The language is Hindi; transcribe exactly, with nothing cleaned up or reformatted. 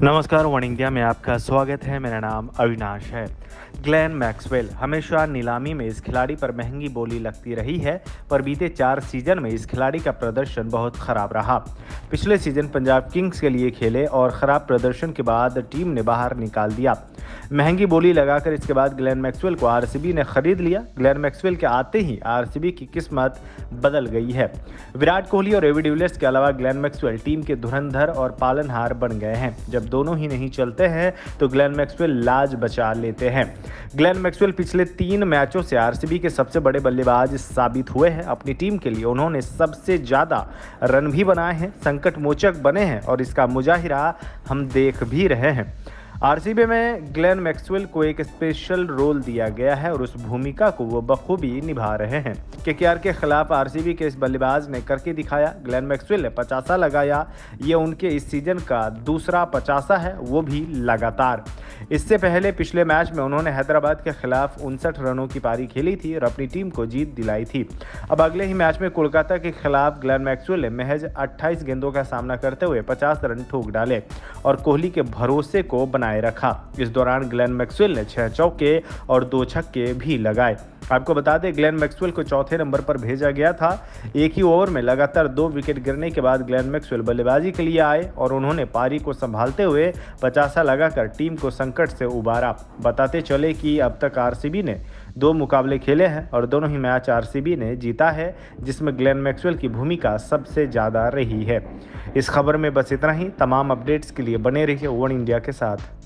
नमस्कार, वन इंडिया में आपका स्वागत है। मेरा नाम अविनाश है। ग्लेन मैक्सवेल हमेशा नीलामी में इस खिलाड़ी पर महंगी बोली लगती रही है, पर बीते चार सीजन में इस खिलाड़ी का प्रदर्शन बहुत खराब रहा। पिछले सीजन पंजाब किंग्स के लिए खेले और खराब प्रदर्शन के बाद टीम ने बाहर निकाल दिया। महंगी बोली लगाकर इसके बाद ग्लेन मैक्सवेल को आरसीबी ने खरीद लिया। ग्लेन मैक्सवेल के आते ही आरसीबी की किस्मत बदल गई है। विराट कोहली और एबी डिविलियर्स के अलावा ग्लेन मैक्सवेल टीम के धुरंधर और पालनहार बन गए हैं। जब दोनों ही नहीं चलते हैं तो ग्लेन मैक्सवेल लाज बचा लेते हैं। ग्लेन मैक्सवेल पिछले तीन मैचों से आरसीबी के सबसे बड़े बल्लेबाज साबित हुए हैं। अपनी टीम के लिए उन्होंने सबसे ज्यादा रन भी बनाए हैं, संकट मोचक बने हैं और इसका मुजाहिरा हम देख भी रहे हैं। आरसीबी में ग्लेन मैक्सवेल को एक स्पेशल रोल दिया गया है और उस भूमिका को वो बखूबी निभा रहे हैं। केकेआर के खिलाफ आरसीबी के इस बल्लेबाज ने करके दिखाया। ग्लेन मैक्सवेल ने पचासा लगाया। ये उनके इस सीजन का दूसरा पचासा है, वो भी लगातार। इससे पहले पिछले मैच में उन्होंने हैदराबाद के खिलाफ उनसठ रनों की पारी खेली थी और अपनी टीम को जीत दिलाई थी। अब अगले ही मैच में कोलकाता के खिलाफ ग्लेन मैक्सवेल ने महज अट्ठाईस गेंदों का सामना करते हुए पचास रन ठोक डाले और कोहली के भरोसे को बनाए रखा। इस दौरान ग्लेन मैक्सवेल ने छह चौके और दो छक्के भी लगाए। आपको बता दें, ग्लेन मैक्सवेल को चौथे नंबर पर भेजा गया था। एक ही ओवर में लगातार दो विकेट गिरने के बाद ग्लेन मैक्सवेल बल्लेबाजी के लिए आए और उन्होंने पारी को संभालते हुए पचासा लगाकर टीम को संकट से उबारा। बताते चले कि अब तक आरसीबी ने दो मुकाबले खेले हैं और दोनों ही मैच आरसीबी ने जीता है, जिसमें ग्लेन मैक्सवेल की भूमिका सबसे ज़्यादा रही है। इस खबर में बस इतना ही। तमाम अपडेट्स के लिए बने रहिए वन इंडिया के साथ।